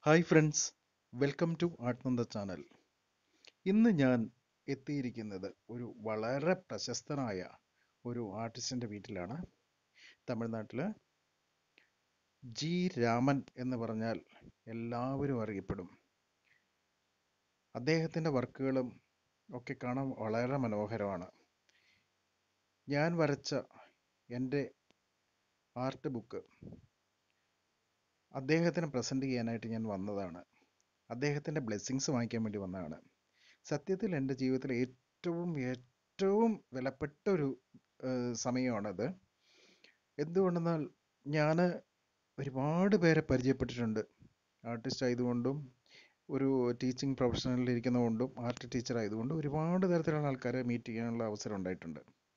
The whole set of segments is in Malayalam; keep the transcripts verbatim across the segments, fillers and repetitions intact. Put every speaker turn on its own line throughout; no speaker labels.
Hi friends, welcome to art Nanda channel. ഇന്ന് ഞാൻ എത്തിയിരിക്കുന്നത് ഒരു വളരെ പ്രശസ്തനായ ഒരു ആർട്ടിസ്റ്റിൻ്റെ വീട്ടിലാണ്. തമിഴ്നാട്ടിൽ ജി രാമൻ എന്ന് പറഞ്ഞാൽ എല്ലാവരും അറിയപ്പെടും. അദ്ദേഹത്തിൻ്റെ വർക്കുകളും ഒക്കെ കാണാൻ വളരെ മനോഹരമാണ്. ഞാൻ വരച്ച എൻ്റെ ആർട്ട് ബുക്ക് അദ്ദേഹത്തിന് പ്രസൻറ്റ് ചെയ്യാനായിട്ട് ഞാൻ വന്നതാണ്. അദ്ദേഹത്തിൻ്റെ ബ്ലെസ്സിങ്സ് വാങ്ങിക്കാൻ വേണ്ടി വന്നതാണ്. സത്യത്തിൽ എൻ്റെ ജീവിതത്തിലെ ഏറ്റവും ഏറ്റവും വിലപ്പെട്ട ഒരു ഏഹ്, സമയമാണത്. എന്തുകൊണ്ടെന്നാൽ ഞാൻ ഒരുപാട് പേരെ പരിചയപ്പെട്ടിട്ടുണ്ട്. ആർട്ടിസ്റ്റ് ആയതുകൊണ്ടും ഒരു ടീച്ചിങ് പ്രൊഫഷണലിൽ ഇരിക്കുന്നതുകൊണ്ടും ആർട്ട് ടീച്ചർ ആയതുകൊണ്ടും ഒരുപാട് തരത്തിലുള്ള ആൾക്കാരെ മീറ്റ് ചെയ്യാനുള്ള അവസരം ഉണ്ടായിട്ടുണ്ട്.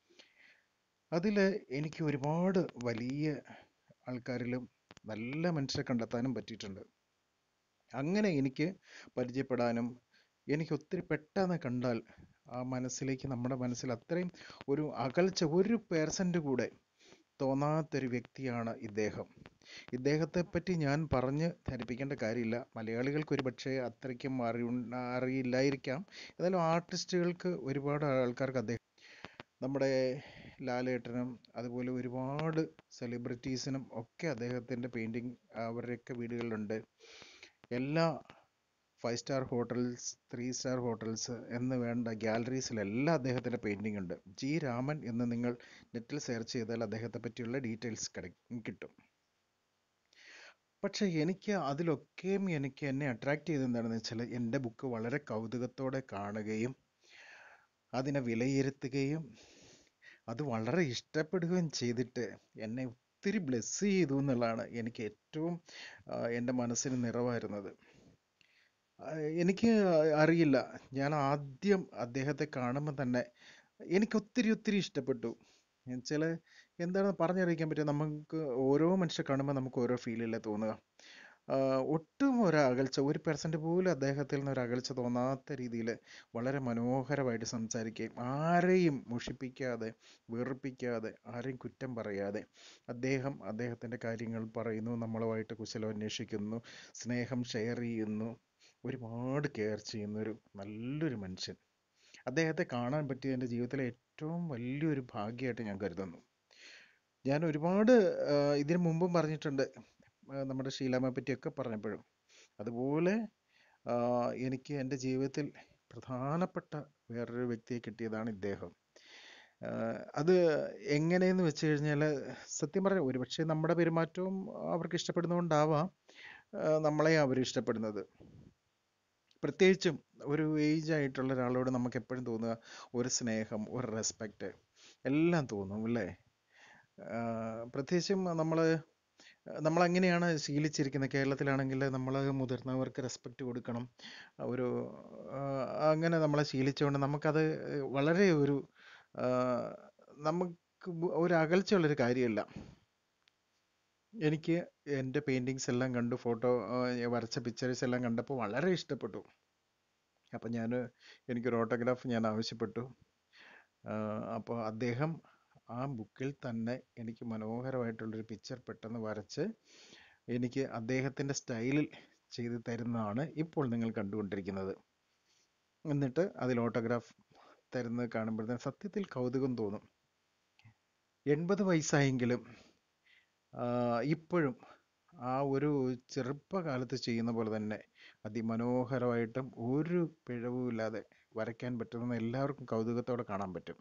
അതിൽ എനിക്ക് ഒരുപാട് വലിയ ആൾക്കാരിലും നല്ല മനുഷ്യരെ കണ്ടെത്താനും പറ്റിയിട്ടുണ്ട്. അങ്ങനെ എനിക്ക് പരിചയപ്പെടാനും എനിക്ക് ഒത്തിരി പെട്ടെന്ന് കണ്ടാൽ ആ മനസ്സിലേക്ക് നമ്മുടെ മനസ്സിൽ അത്രയും ഒരു അകൽച്ച ഒരു പേഴ്സൻ്റ് കൂടെ തോന്നാത്തൊരു വ്യക്തിയാണ് ഇദ്ദേഹം. ഇദ്ദേഹത്തെ പറ്റി ഞാൻ പറഞ്ഞ് ധരിപ്പിക്കേണ്ട കാര്യമില്ല. മലയാളികൾക്ക് ഒരു പക്ഷേ അത്രയ്ക്കും അറി അറിയില്ലായിരിക്കാം. എന്നാലും ആർട്ടിസ്റ്റുകൾക്ക് ഒരുപാട് ആൾക്കാർക്ക് അദ്ദേഹം നമ്മുടെ ലാലേട്ടനും അതുപോലെ ഒരുപാട് സെലിബ്രിറ്റീസിനും ഒക്കെ അദ്ദേഹത്തിൻ്റെ പെയിൻറ്റിങ് അവരുടെയൊക്കെ വീടുകളിലുണ്ട്. എല്ലാ five star hotels, three star hotels എന്ന് വേണ്ട ഗ്യാലറീസിലെല്ലാം അദ്ദേഹത്തിൻ്റെ പെയിൻറ്റിംഗ് ഉണ്ട്. ജി രാമൻ എന്ന് നിങ്ങൾ നെറ്റിൽ സെർച്ച് ചെയ്താൽ അദ്ദേഹത്തെ പറ്റിയുള്ള ഡീറ്റെയിൽസ് കിട കിട്ടും. പക്ഷേ എനിക്ക് അതിലൊക്കെയും എനിക്ക് എന്നെ അട്രാക്റ്റ് ചെയ്ത് എന്താണെന്ന് വെച്ചാൽ എൻ്റെ ബുക്ക് വളരെ കൗതുകത്തോടെ കാണുകയും അതിനെ വിലയിരുത്തുകയും അത് വളരെ ഇഷ്ടപ്പെടുകയും ചെയ്തിട്ട് എന്നെ ഒത്തിരി ബ്ലെസ് ചെയ്തു എന്നുള്ളതാണ് എനിക്ക് ഏറ്റവും ആ, എൻ്റെ മനസ്സിന് നിറവായിരുന്നത്. ആ, എനിക്ക് അറിയില്ല, ഞാൻ ആദ്യം അദ്ദേഹത്തെ കാണുമ്പോൾ തന്നെ എനിക്ക് ഒത്തിരി ഒത്തിരി ഇഷ്ടപ്പെട്ടു. ചില എന്താണെന്ന് പറഞ്ഞറിയിക്കാൻ പറ്റുക, നമുക്ക് ഓരോ മനുഷ്യരെ കാണുമ്പോൾ നമുക്ക് ഓരോ ഫീലല്ലേ തോന്നുക. ആ, ഒട്ടും ഒരു അകൽച്ച, ഒരു പെർസെൻറ്റ് പോലും അദ്ദേഹത്തിൽ നിന്ന് ഒരു അകൽച്ച തോന്നാത്ത രീതിയിൽ വളരെ മനോഹരമായിട്ട് സംസാരിക്കുകയും ആരെയും മുഷിപ്പിക്കാതെ വെറുപ്പിക്കാതെ ആരെയും കുറ്റം പറയാതെ അദ്ദേഹം അദ്ദേഹത്തിൻ്റെ കാര്യങ്ങൾ പറയുന്നു, നമ്മളുമായിട്ട് കുശലം അന്വേഷിക്കുന്നു, സ്നേഹം ഷെയർ ചെയ്യുന്നു, ഒരുപാട് കെയർ ചെയ്യുന്ന ഒരു നല്ലൊരു മനുഷ്യൻ. അദ്ദേഹത്തെ കാണാൻ പറ്റിയ എൻ്റെ ജീവിതത്തിലെ ഏറ്റവും വലിയൊരു ഭാഗ്യമായിട്ട് ഞാൻ കരുതുന്നു. ഞാൻ ഒരുപാട് ആ, ഇതിനു മുമ്പും പറഞ്ഞിട്ടുണ്ട്, ആ, നമ്മുടെ ഷീലാമ്മയെ പറ്റിയൊക്കെ പറഞ്ഞപ്പോഴും. അതുപോലെ ആ, എനിക്ക് എൻ്റെ ജീവിതത്തിൽ പ്രധാനപ്പെട്ട വേറൊരു വ്യക്തിയെ കിട്ടിയതാണ് ഇദ്ദേഹം. ആ, അത് എങ്ങനെയെന്ന് വെച്ച് കഴിഞ്ഞാൽ, സത്യം പറഞ്ഞാൽ ഒരുപക്ഷെ നമ്മുടെ പെരുമാറ്റവും അവർക്ക് ഇഷ്ടപ്പെടുന്നതുകൊണ്ടാവാം ആ, നമ്മളെ അവർ ഇഷ്ടപ്പെടുന്നത്. പ്രത്യേകിച്ചും ഒരു ഏജ് ആയിട്ടുള്ള ഒരാളോട് നമുക്ക് എപ്പോഴും തോന്നുക ഒരു സ്നേഹം, ഒരു റെസ്പെക്റ്റ് എല്ലാം തോന്നും അല്ലേ. ആഹ് പ്രത്യേകിച്ചും നമ്മൾ നമ്മളങ്ങനെയാണ് ശീലിച്ചിരിക്കുന്നത്. കേരളത്തിലാണെങ്കിൽ നമ്മൾ മുതിർന്നവർക്ക് റെസ്പെക്റ്റ് കൊടുക്കണം, ഒരു ആഹ് അങ്ങനെ നമ്മളെ ശീലിച്ചുകൊണ്ട് നമുക്കത് വളരെ ഒരു ആഹ് നമുക്ക് ഒരു അകൽച്ചയുള്ളൊരു കാര്യമല്ല. എനിക്ക് എൻ്റെ പെയിൻറ്റിങ്സ് എല്ലാം കണ്ടു, ഫോട്ടോ വരച്ച പിക്ചേഴ്സ് എല്ലാം കണ്ടപ്പോൾ വളരെ ഇഷ്ടപ്പെട്ടു. അപ്പം ഞാൻ എനിക്കൊരു ഓട്ടോഗ്രാഫ് ഞാൻ ആവശ്യപ്പെട്ടു. അപ്പോൾ അദ്ദേഹം ആ ബുക്കിൽ തന്നെ എനിക്ക് മനോഹരമായിട്ടുള്ളൊരു പിക്ചർ പെട്ടെന്ന് വരച്ച് എനിക്ക് അദ്ദേഹത്തിൻ്റെ സ്റ്റൈലിൽ ചെയ്ത് തരുന്നതാണ് ഇപ്പോൾ നിങ്ങൾ കണ്ടുകൊണ്ടിരിക്കുന്നത്. എന്നിട്ട് അതിൽ ഓട്ടോഗ്രാഫ് തരുന്നത് കാണുമ്പോഴത്തേന് സത്യത്തിൽ കൗതുകം തോന്നും. എൺപത് വയസ്സായെങ്കിലും ആഹ് ഇപ്പോഴും ആ ഒരു ചെറുപ്പകാലത്ത് ചെയ്യുന്ന പോലെ തന്നെ അതിമനോഹരമായിട്ടും ഒരു പിഴവുമില്ലാതെ വരയ്ക്കാൻ പറ്റുമെന്ന് എല്ലാവർക്കും കൗതുകത്തോടെ കാണാൻ പറ്റും.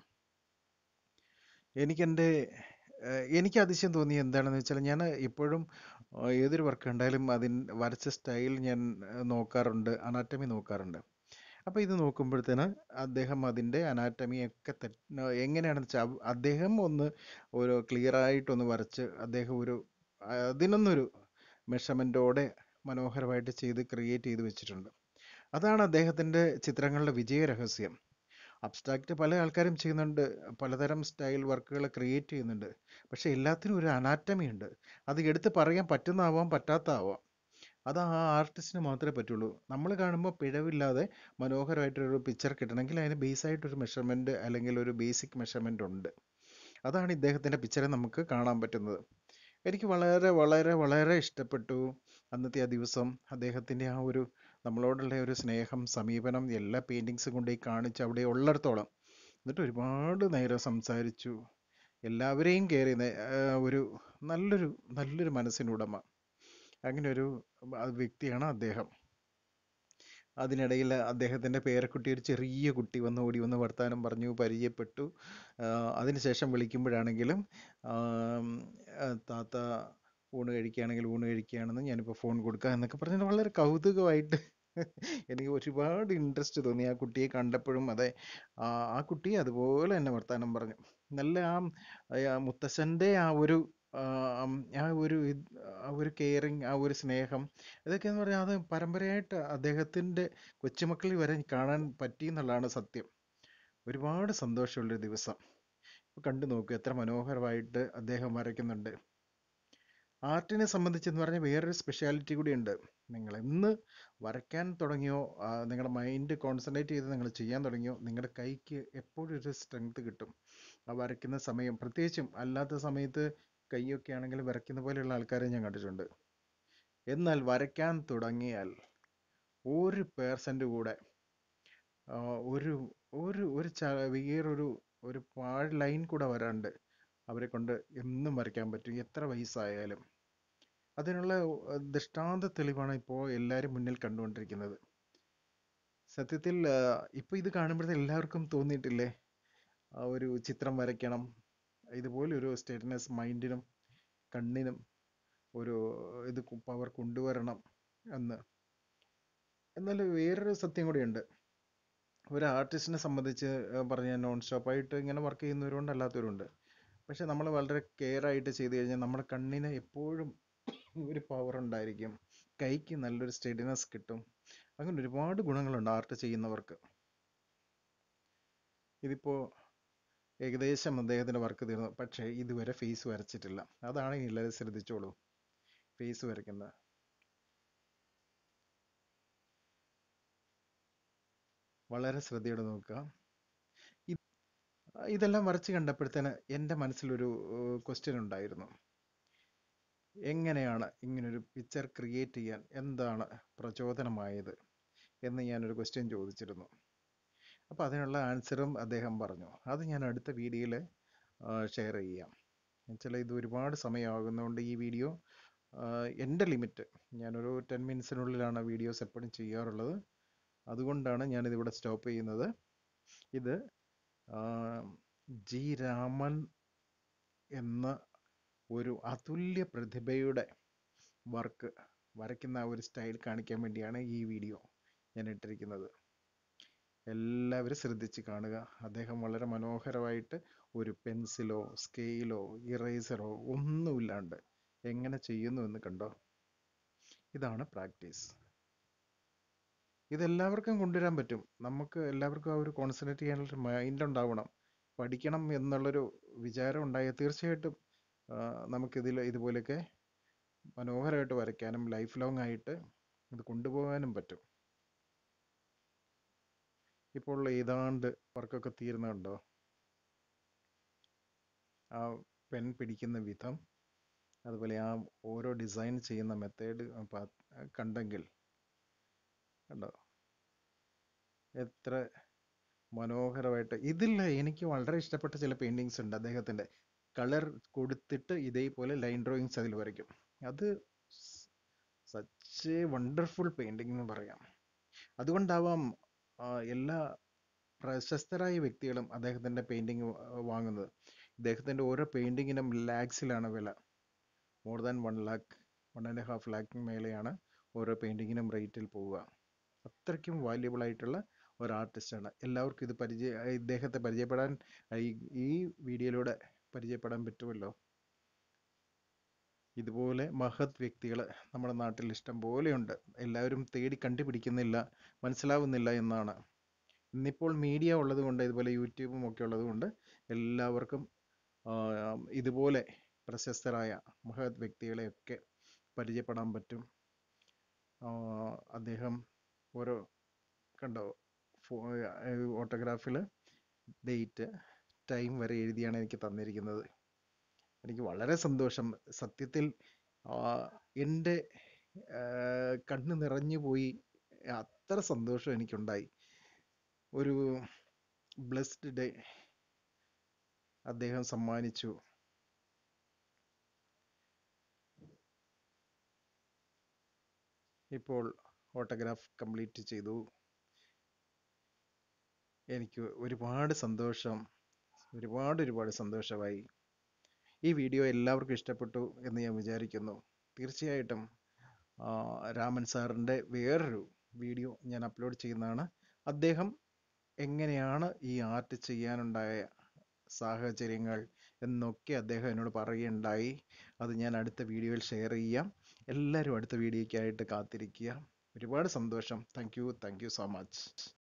എനിക്കെൻ്റെ ഏഹ് എനിക്ക് അതിശയം തോന്നി എന്താണെന്ന് വെച്ചാൽ, ഞാൻ ഇപ്പോഴും ഏഹ് ഏതൊരു വർക്ക് കണ്ടാലും അതിൻ വരച്ച സ്റ്റൈൽ ഞാൻ ഏഹ് നോക്കാറുണ്ട്, അനാറ്റമി നോക്കാറുണ്ട്. അപ്പോൾ ഇത് നോക്കുമ്പോഴത്തേന് അദ്ദേഹം അതിൻ്റെ അനാറ്റമിയൊക്കെ തെറ്റ് എങ്ങനെയാണെന്ന് വെച്ചാൽ അവ- അദ്ദേഹം ഒന്ന് ഒരു ക്ലിയർ ആയിട്ടൊന്ന് വരച്ച് അദ്ദേഹം ഒരു അതിനൊന്നൊരു മെഷർമെൻറ്റോടെ മനോഹരമായിട്ട് ചെയ്ത് ക്രിയേറ്റ് ചെയ്ത് വെച്ചിട്ടുണ്ട്. അതാണ് അദ്ദേഹത്തിൻ്റെ ചിത്രങ്ങളുടെ വിജയ രഹസ്യം. അബ്സ്ട്രാക്റ്റ് പല ആൾക്കാരും ചെയ്യുന്നുണ്ട്, പലതരം സ്റ്റൈൽ വർക്കുകൾ ക്രിയേറ്റ് ചെയ്യുന്നുണ്ട്. പക്ഷെ എല്ലാത്തിനും ഒരു അനാറ്റമി ഉണ്ട്. അത് എടുത്ത് പറയാൻ പറ്റുന്നതാവാം, പറ്റാത്തതാവാം. അത് ആ ആർട്ടിസ്റ്റിന് മാത്രമേ പറ്റുള്ളൂ. നമ്മൾ കാണുമ്പോൾ പിഴവില്ലാതെ മനോഹരമായിട്ടൊരു പിക്ചർ കിട്ടണമെങ്കിൽ അതിന് ബേസായിട്ടൊരു മെഷർമെൻറ്റ് അല്ലെങ്കിൽ ഒരു ബേസിക് മെഷർമെൻ്റ് ഉണ്ട്. അതാണ് ഇദ്ദേഹത്തിൻ്റെ പിക്ചറിൽ നമുക്ക് കാണാൻ പറ്റുന്നത്. എനിക്ക് വളരെ വളരെ വളരെ ഇഷ്ടപ്പെട്ടു അന്നത്തെ ആ ദിവസം. അദ്ദേഹത്തിൻ്റെ ആ ഒരു നമ്മളോടുള്ള ഒരു സ്നേഹം, സമീപനം, എല്ലാ പെയിൻറ്റിങ്സും കൊണ്ടുപോയി കാണിച്ച് അവിടെ ഉള്ളിടത്തോളം, എന്നിട്ട് ഒരുപാട് നേരം സംസാരിച്ചു. എല്ലാവരെയും കയറി ഒരു നല്ലൊരു നല്ലൊരു മനസ്സിനുടമ, അങ്ങനെ ഒരു വ്യക്തിയാണ് അദ്ദേഹം. അതിനിടയിൽ അദ്ദേഹത്തിൻ്റെ പേരക്കുട്ടി, ഒരു ചെറിയ കുട്ടി വന്ന് ഓടി വന്ന് വർത്താനം പറഞ്ഞു, പരിചയപ്പെട്ടു. അതിനുശേഷം വിളിക്കുമ്പോഴാണെങ്കിലും താത്ത ഊണ് കഴിക്കുകയാണെങ്കിൽ ഊണ് കഴിക്കുകയാണെന്ന്, ഞാനിപ്പോൾ ഫോൺ കൊടുക്കാം എന്നൊക്കെ പറഞ്ഞിട്ട് വളരെ കൗതുകമായിട്ട് എനിക്ക് ഒരുപാട് ഇൻട്രസ്റ്റ് തോന്നി ആ കുട്ടിയെ കണ്ടപ്പോഴും. അതെ, ആ കുട്ടി അതുപോലെ തന്നെ വർത്താനം പറഞ്ഞു. നല്ല ആ മുത്തശ്ശൻ്റെ ആ ഒരു ആ ഒരു ആ ഒരു കെയറിങ്, ആ ഒരു സ്നേഹം, ഇതൊക്കെയെന്ന് പറഞ്ഞാൽ അത് പരമ്പരയായിട്ട് അദ്ദേഹത്തിൻ്റെ കൊച്ചുമക്കളിൽ വരെ കാണാൻ പറ്റി എന്നുള്ളതാണ് സത്യം. ഒരുപാട് സന്തോഷമുള്ളൊരു ദിവസം. കണ്ടു നോക്കൂ എത്ര മനോഹരമായിട്ട് അദ്ദേഹം വരയ്ക്കുന്നുണ്ട്. ആർട്ടിനെ സംബന്ധിച്ചെന്ന് പറഞ്ഞാൽ വേറൊരു സ്പെഷ്യാലിറ്റി കൂടിയുണ്ട്. നിങ്ങൾ എന്ന് വരയ്ക്കാൻ തുടങ്ങിയോ, നിങ്ങളുടെ മൈൻഡ് കോൺസെൻട്രേറ്റ് ചെയ്ത് നിങ്ങൾ ചെയ്യാൻ തുടങ്ങിയോ, നിങ്ങളുടെ കൈക്ക് എപ്പോഴും ഒരു സ്ട്രെങ്ത് കിട്ടും. ആ വരയ്ക്കുന്ന സമയം, പ്രത്യേകിച്ചും അല്ലാത്ത സമയത്ത് കൈയൊക്കെ ആണെങ്കിൽ വരയ്ക്കുന്ന പോലെയുള്ള ആൾക്കാരെ ഞാൻ കണ്ടിട്ടുണ്ട്. എന്നാൽ വരയ്ക്കാൻ തുടങ്ങിയാൽ ഒരു പേഴ്സൻ്റ് കൂടെ ഒരു ഒരു ഒരു ച വേറൊരു ഒരു പാഴ് ലൈൻ കൂടെ വരാണ്ട് അവരെ കൊണ്ട് എന്നും വരയ്ക്കാൻ പറ്റും, എത്ര വയസ്സായാലും. അതിനുള്ള ദൃഷ്ടാന്ത തെളിവാണ് ഇപ്പോൾ എല്ലാവരും മുന്നിൽ കണ്ടുകൊണ്ടിരിക്കുന്നത്. സത്യത്തിൽ ഇപ്പോൾ ഇത് കാണുമ്പോഴത്തെ എല്ലാവർക്കും തോന്നിയിട്ടില്ലേ, ആ ഒരു ചിത്രം വരയ്ക്കണം, ഇതുപോലൊരു സ്റ്റേറ്റ്നെസ് മൈൻഡിനും കണ്ണിനും ഒരു ഇത് പവർ കൊണ്ടുവരണം എന്ന്. എന്നാൽ വേറൊരു സത്യം കൂടിയുണ്ട്. ഒരു ആർട്ടിസ്റ്റിനെ സംബന്ധിച്ച് പറഞ്ഞാൽ നോൺ സ്റ്റോപ്പായിട്ട് ഇങ്ങനെ വർക്ക് ചെയ്യുന്നവരുണ്ട്, അല്ലാത്തവരുണ്ട്. പക്ഷെ നമ്മൾ വളരെ കെയർ ആയിട്ട് ചെയ്ത് കഴിഞ്ഞാൽ നമ്മുടെ കണ്ണിന് എപ്പോഴും ഒരു പവർ ഉണ്ടായിരിക്കും, കൈക്ക് നല്ലൊരു സ്റ്റെഡിനെസ് കിട്ടും. അങ്ങനെ ഒരുപാട് ഗുണങ്ങളുണ്ട് ആർട്ട് ചെയ്യുന്നവർക്ക്. ഇതിപ്പോൾ ഏകദേശം അദ്ദേഹത്തിൻ്റെ വർക്ക് തീർന്നു, പക്ഷേ ഇതുവരെ ഫേസ് വരച്ചിട്ടില്ല. അതാണ് എല്ലാവരും ശ്രദ്ധിച്ചോളൂ, ഫേസ് വരയ്ക്കുന്നത്. വളരെ ശ്രദ്ധയോടെ നോക്കുക. ഇതെല്ലാം വരച്ച് കണ്ടപ്പോഴത്തേന് എൻ്റെ മനസ്സിലൊരു ക്വസ്റ്റ്യൻ ഉണ്ടായിരുന്നു. എങ്ങനെയാണ് ഇങ്ങനൊരു പിക്ചർ ക്രിയേറ്റ് ചെയ്യാൻ എന്താണ് പ്രചോദനമായത് എന്ന് ഞാനൊരു ക്വസ്റ്റ്യൻ ചോദിച്ചിരുന്നു. അപ്പോൾ അതിനുള്ള ആൻസറും അദ്ദേഹം പറഞ്ഞു. അത് ഞാൻ അടുത്ത വീഡിയോയിൽ ഷെയർ ചെയ്യാം. എന്നുവെച്ചാൽ ഇത് ഒരുപാട് സമയമാകുന്നതുകൊണ്ട് ഈ വീഡിയോ എൻ്റെ ലിമിറ്റ്, ഞാനൊരു ടെൻ മിനിറ്റ്സിനുള്ളിലാണ് വീഡിയോസ് എപ്പോഴും ചെയ്യാറുള്ളത്. അതുകൊണ്ടാണ് ഞാനിതിവിടെ സ്റ്റോപ്പ് ചെയ്യുന്നത്. ഇത് ജി രാമൻ എന്ന ഒരു അതുല്യ പ്രതിഭയുടെ വർക്ക് വരയ്ക്കുന്ന ആ ഒരു സ്റ്റൈൽ കാണിക്കാൻ വേണ്ടിയാണ് ഈ വീഡിയോ ഞാൻ ഇട്ടിരിക്കുന്നത്. എല്ലാവരും ശ്രദ്ധിച്ച് കാണുക. അദ്ദേഹം വളരെ മനോഹരമായിട്ട് ഒരു പെൻസിലോ സ്കെയിലോ ഇറേസറോ ഒന്നുമില്ലാണ്ട് എങ്ങനെ ചെയ്യുന്നു എന്ന് കണ്ടോ. ഇതാണ് പ്രാക്ടീസ്. ഇതെല്ലാവർക്കും കൊണ്ടുവരാൻ പറ്റും. നമുക്ക് എല്ലാവർക്കും ആ ഒരു കോൺസെൻട്രേറ്റ് ചെയ്യാനുള്ളൊരു മൈൻഡ് ഉണ്ടാവണം. പഠിക്കണം എന്നുള്ളൊരു വിചാരം ഉണ്ടായാൽ തീർച്ചയായിട്ടും നമുക്കിതിൽ ഇതുപോലെയൊക്കെ മനോഹരമായിട്ട് വരയ്ക്കാനും ലൈഫ് ലോങ് ആയിട്ട് ഇത് കൊണ്ടുപോകാനും പറ്റും. ഇപ്പോൾ ഏതാണ്ട് വർക്കൊക്കെ തീർന്നുണ്ടോ. ആ പെൻ പിടിക്കുന്ന വിധം, അതുപോലെ ആ ഓരോ ഡിസൈൻ ചെയ്യുന്ന മെത്തേഡ് കണ്ടെങ്കിൽ കണ്ടോ എത്ര മനോഹരമായിട്ട്. ഇതിൽ എനിക്ക് വളരെ ഇഷ്ടപ്പെട്ട ചില പെയിൻറ്റിങ്സ് ഉണ്ട് അദ്ദേഹത്തിൻ്റെ. കളർ കൊടുത്തിട്ട് ഇതേപോലെ ലൈൻ ഡ്രോയിങ്സ് അതിൽ വരയ്ക്കും. അത് സച്ച് എ വണ്ടർഫുൾ പെയിൻറ്റിംഗ് എന്ന് പറയാം. അതുകൊണ്ടാവാം എല്ലാ പ്രശസ്തരായ വ്യക്തികളും അദ്ദേഹത്തിൻ്റെ പെയിൻറ്റിങ് വാങ്ങുന്നത്. ഇദ്ദേഹത്തിൻ്റെ ഓരോ പെയിൻറ്റിങ്ങിനും ലാക്സിലാണ് വില. More than one lakh one and half ലാക്കിന് മേലെയാണ് ഓരോ പെയിൻറ്റിങ്ങിനും റേറ്റിൽ പോവുക. അത്രയ്ക്കും വാല്യുബിൾ ആയിട്ടുള്ള ഒരു ആർട്ടിസ്റ്റാണ്. എല്ലാവർക്കും ഇത് പരിചയ ഇദ്ദേഹത്തെ പരിചയപ്പെടാൻ ഈ വീഡിയോയിലൂടെ പരിചയപ്പെടാൻ പറ്റുമല്ലോ. ഇതുപോലെ മഹത് വ്യക്തികൾ നമ്മുടെ നാട്ടിൽ ഇഷ്ടം പോലെയുണ്ട്. എല്ലാവരും തേടി കണ്ടുപിടിക്കുന്നില്ല, മനസ്സിലാവുന്നില്ല എന്നാണ്. ഇന്നിപ്പോൾ മീഡിയ ഉള്ളത് കൊണ്ട്, ഇതുപോലെ യൂട്യൂബും ഒക്കെ ഉള്ളത് കൊണ്ട് എല്ലാവർക്കും ഇതുപോലെ പ്രശസ്തരായ മഹത് വ്യക്തികളെയൊക്കെ പരിചയപ്പെടാൻ പറ്റും. അദ്ദേഹം ഓരോ കണ്ടോ ഓട്ടോഗ്രാഫിൽ ഡേറ്റ് ടൈം വരെ എഴുതിയാണ് എനിക്ക് തന്നിരിക്കുന്നത്. എനിക്ക് വളരെ സന്തോഷം. സത്യത്തിൽ ആ, എൻ്റെ ആ, കണ്ണ് നിറഞ്ഞു പോയി. അത്ര സന്തോഷം എനിക്കുണ്ടായി. ഒരു ബ്ലെസ്ഡ് ഡേ അദ്ദേഹം സമ്മാനിച്ചു. ഇപ്പോൾ ഓട്ടോഗ്രാഫ് കംപ്ലീറ്റ് ചെയ്തു. എനിക്ക് ഒരുപാട് സന്തോഷം, ഒരുപാട് ഒരുപാട് സന്തോഷമായി. ഈ വീഡിയോ എല്ലാവർക്കും ഇഷ്ടപ്പെട്ടു എന്ന് ഞാൻ വിചാരിക്കുന്നു. തീർച്ചയായിട്ടും ആ, രാമൻ സാറിൻ്റെ വേറൊരു വീഡിയോ ഞാൻ അപ്ലോഡ് ചെയ്യുന്നതാണ്. അദ്ദേഹം എങ്ങനെയാണ് ഈ ആർട്ട് ചെയ്യാനുണ്ടായ സാഹചര്യങ്ങൾ എന്നൊക്കെ അദ്ദേഹം എന്നോട് പറയുകയുണ്ടായി. അത് ഞാൻ അടുത്ത വീഡിയോയിൽ ഷെയർ ചെയ്യാം. എല്ലാവരും അടുത്ത വീഡിയോയ്ക്കായിട്ട് കാത്തിരിക്കുക. ഒരുപാട് സന്തോഷം. Thank you thank you so much.